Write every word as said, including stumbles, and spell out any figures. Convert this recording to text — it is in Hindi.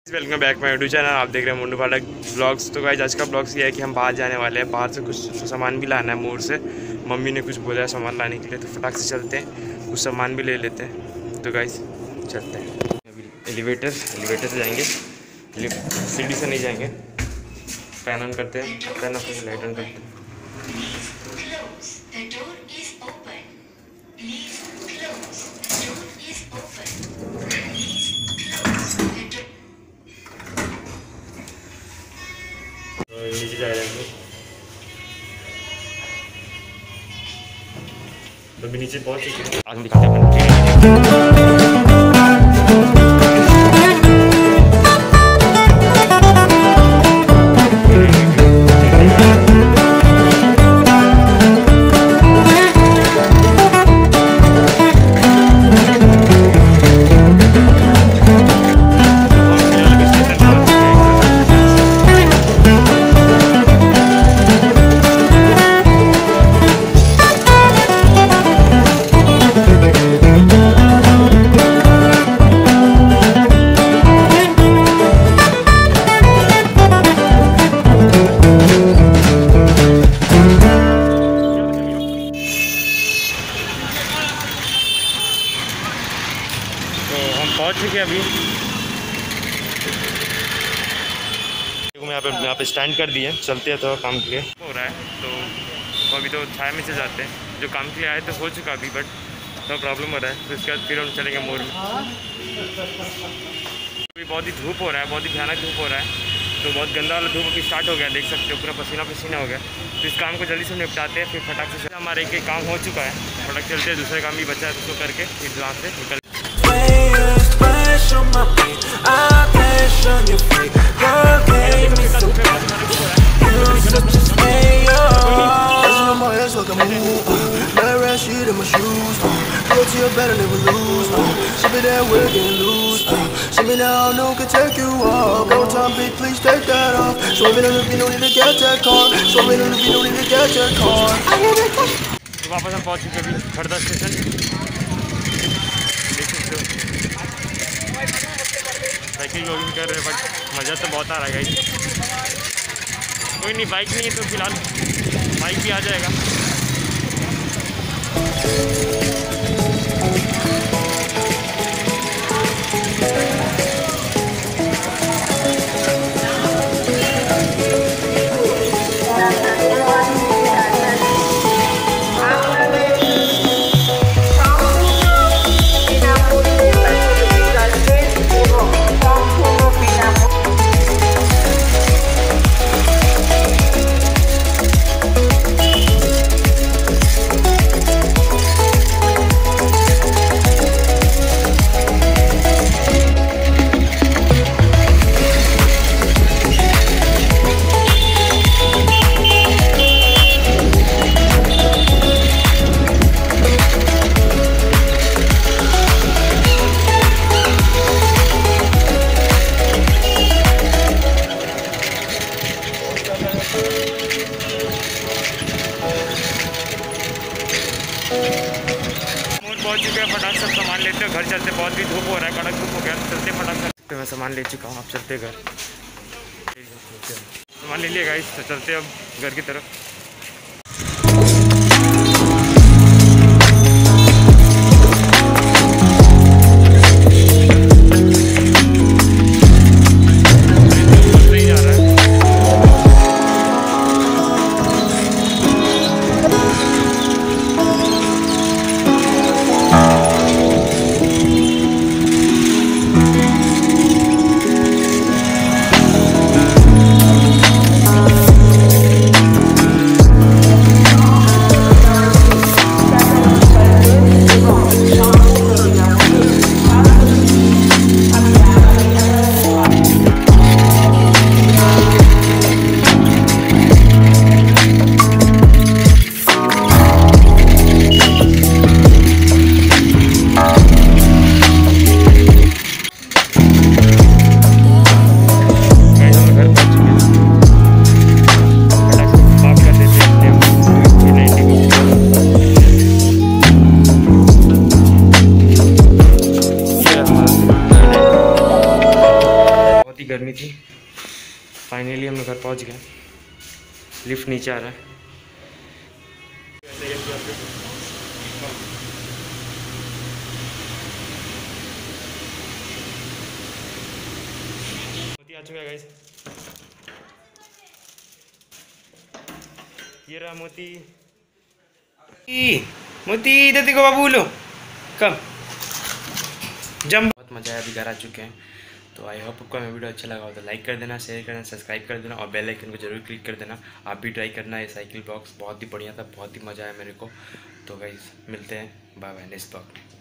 Welcome back my YouTube channel. आप देख रहे हैं मुंडू फाटक ब्लॉग्स। तो गाइस आज का ब्लॉग्स ये है कि हम बाहर जाने वाले हैं। बाहर से कुछ सामान भी लाना है मोड़ से। मम्मी ने कुछ बोला है सामान लाने के लिए, तो फटाक से चलते हैं, कुछ सामान भी ले लेते हैं। तो गाइस चलते हैं। अभी एलिवेटर एलिवेटर से जाएंगे, सीढ़ी से नहीं जाएंगे। फैन ऑन करते हैं, फैन ऑफ करके लाइट ऑन करते हैं। नीचे जा रहे हैं तो अभी नीचे पहुंच चुके हैं। आगे दिखाते हैं। पहुंच चुके अभी मैं यहाँ पे यहाँ पे स्टैंड कर दिए। चलते हैं तो काम के लिए हो रहा है, तो अभी तो छाया में से जाते हैं। जो काम के लिए आए तो हो चुका अभी, बट तो प्रॉब्लम हो रहा है, तो इसके बाद फिर हम चलेंगे मोड़ में। अभी बहुत ही धूप हो रहा है, बहुत ही भयानक धूप हो रहा है, तो बहुत गंदा वाला धूप अभी स्टार्ट हो गया। देख सकते हो पूरा पसीना पसीना हो गया। तो इस काम को जल्दी से निपटाते हैं, फिर फटाक से हमारा एक एक काम हो चुका है, फटाक चलते हैं। दूसरे काम भी बचा है, उसको करके फिर यहाँ से निकल। On my feet, I passion you freak. Girl gave me some you such a slayer. On my ass like a move. Let her ass shit in my shoes. Go to your bed and never lose. Show me that we're getting loose. Show me now, no one can take you off. Go time, big, please take that off. Show me that you don't need to get that car. Show me that you don't need to get that car. वापस हम पहुंच चुके अभी खड़दा स्टेशन। साइकिल जॉगिंग कर रहे हैं, बट मज़ा तो बहुत आ रहा है गाइस। कोई नहीं, बाइक नहीं है तो फिलहाल बाइक भी आ जाएगा। पहुंच चुके हैं। फटाक से सामान लेते हैं, घर चलते। बहुत भी धूप हो रहा है, कड़क धूप हो गया। चलते फटाक से। तो मैं सामान ले चुका हूँ, आप चलते घर। सामान ले लिया गाइस, तो चलते अब घर की तरफ। बहुत ही गर्मी थी। फाइनली हम लोग घर पहुँच गए। लिफ्ट नीचे आ रहा है। मोती आ चुका है गाइस। ये रहा मोती। मोती इधर देखो बाबू, लो कम जम। बहुत मज़ा आया, अभी घर आ चुके हैं। तो आई होप आपको मेरा वीडियो अच्छा लगा हो तो लाइक कर देना, शेयर करना, सब्सक्राइब कर देना और बेल आइकन को जरूर क्लिक कर देना। आप भी ट्राई करना। ये साइकिल ब्लॉग्स बहुत ही बढ़िया था, बहुत ही मज़ा आया मेरे को। तो गाइस मिलते हैं, बाय बाय नेक्स्ट ब्लॉग में।